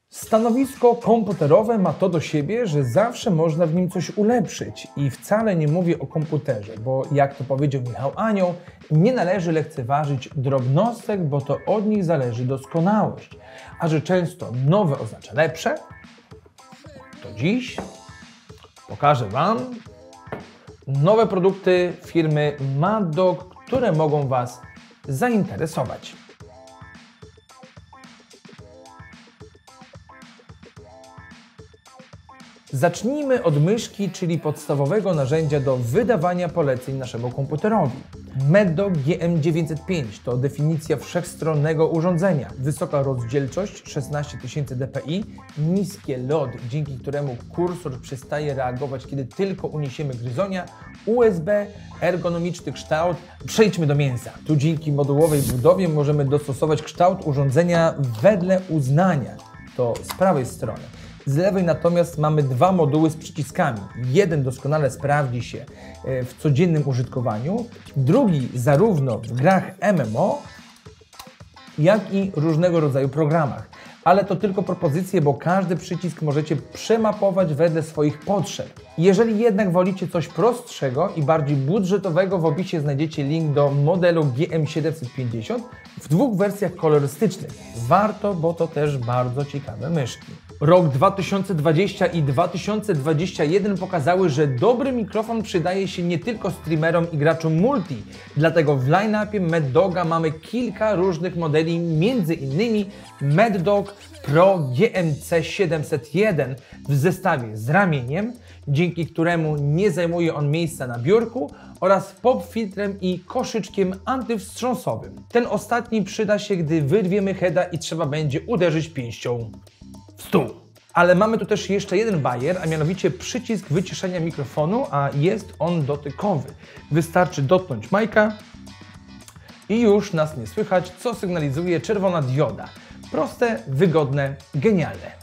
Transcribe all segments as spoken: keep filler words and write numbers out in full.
Stanowisko komputerowe ma to do siebie, że zawsze można w nim coś ulepszyć i wcale nie mówię o komputerze, bo jak to powiedział Michał Anioł, nie należy lekceważyć drobnostek, bo to od nich zależy doskonałość. A że często nowe oznacza lepsze, to dziś pokażę Wam nowe produkty firmy Mad Dog, które mogą Was zainteresować. Zacznijmy od myszki, czyli podstawowego narzędzia do wydawania poleceń naszemu komputerowi. Mad Dog G M dziewięćset pięć to definicja wszechstronnego urządzenia. Wysoka rozdzielczość szesnaście tysięcy dpi, niskie L O D, dzięki któremu kursor przestaje reagować, kiedy tylko uniesiemy gryzonia, U S B, ergonomiczny kształt. Przejdźmy do mięsa. Tu dzięki modułowej budowie możemy dostosować kształt urządzenia wedle uznania. To z prawej strony. Z lewej natomiast mamy dwa moduły z przyciskami. Jeden doskonale sprawdzi się w codziennym użytkowaniu, drugi zarówno w grach M M O, jak i różnego rodzaju programach. Ale to tylko propozycje, bo każdy przycisk możecie przemapować wedle swoich potrzeb. Jeżeli jednak wolicie coś prostszego i bardziej budżetowego, w opisie znajdziecie link do modelu G M siedemset pięćdziesiąt w dwóch wersjach kolorystycznych. Warto, bo to też bardzo ciekawe myszki. Rok dwa tysiące dwudziesty i dwa tysiące dwudziesty jeden pokazały, że dobry mikrofon przydaje się nie tylko streamerom i graczom multi. Dlatego w line-upie Mad Doga mamy kilka różnych modeli, między innymi Mad Dog Pro G M C siedemset jeden w zestawie z ramieniem, dzięki któremu nie zajmuje on miejsca na biurku, oraz pop filtrem i koszyczkiem antywstrząsowym. Ten ostatni przyda się, gdy wyrwiemy heada i trzeba będzie uderzyć pięścią w stół. Ale mamy tu też jeszcze jeden bajer, a mianowicie przycisk wyciszenia mikrofonu, a jest on dotykowy. Wystarczy dotknąć Majka i już nas nie słychać, co sygnalizuje czerwona dioda. Proste, wygodne, genialne.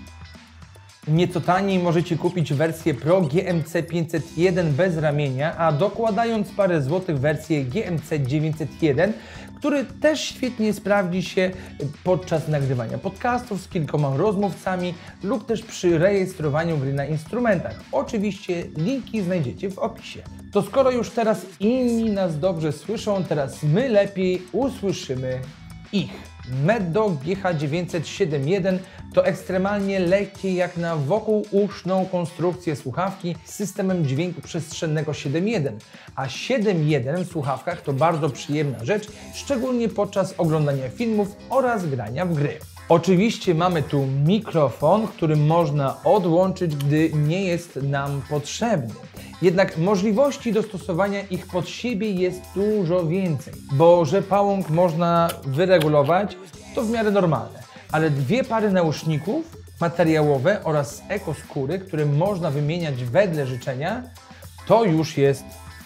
Nieco taniej możecie kupić wersję Pro G M C pięćset jeden bez ramienia, a dokładając parę złotych wersję G M C dziewięćset jeden, który też świetnie sprawdzi się podczas nagrywania podcastów z kilkoma rozmówcami lub też przy rejestrowaniu gry na instrumentach. Oczywiście linki znajdziecie w opisie. To skoro już teraz inni nas dobrze słyszą, teraz my lepiej usłyszymy ich. Mad Dog G H dziewięćset siedemdziesiąt jeden to ekstremalnie lekkie jak na wokółuszną konstrukcję słuchawki z systemem dźwięku przestrzennego siedem jeden, a siedem jeden w słuchawkach to bardzo przyjemna rzecz, szczególnie podczas oglądania filmów oraz grania w gry. Oczywiście mamy tu mikrofon, który można odłączyć, gdy nie jest nam potrzebny. Jednak możliwości dostosowania ich pod siebie jest dużo więcej, bo że pałąk można wyregulować, to w miarę normalne, ale dwie pary nauszników materiałowe oraz ekoskóry, które można wymieniać wedle życzenia, to już jest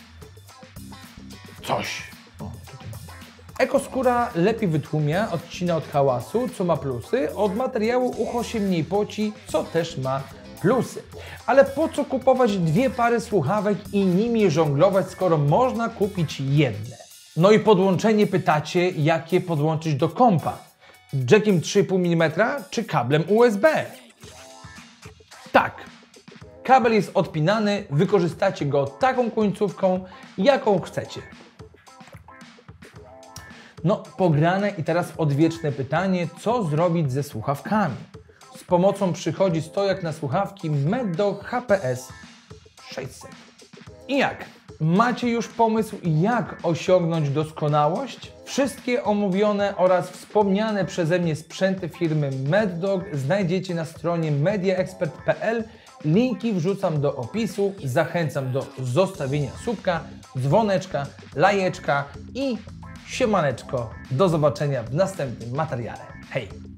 coś. Ekoskóra lepiej wytłumia, odcina od hałasu, co ma plusy, od materiału ucho się mniej poci, co też ma plusy. Ale po co kupować dwie pary słuchawek i nimi żonglować, skoro można kupić jedne? No i podłączenie pytacie, jakie podłączyć do kompa? Jackiem trzy i pół milimetra czy kablem U S B? Tak, kabel jest odpinany, wykorzystacie go taką końcówką, jaką chcecie. No, pograne i teraz odwieczne pytanie, co zrobić ze słuchawkami? Z pomocą przychodzi stojak na słuchawki Mad Dog H P S sześćset. I jak? Macie już pomysł, jak osiągnąć doskonałość? Wszystkie omówione oraz wspomniane przeze mnie sprzęty firmy Mad Dog znajdziecie na stronie media expert kropka p l. Linki wrzucam do opisu. Zachęcam do zostawienia subka, dzwoneczka, lajeczka i siemaneczko. Do zobaczenia w następnym materiale. Hej!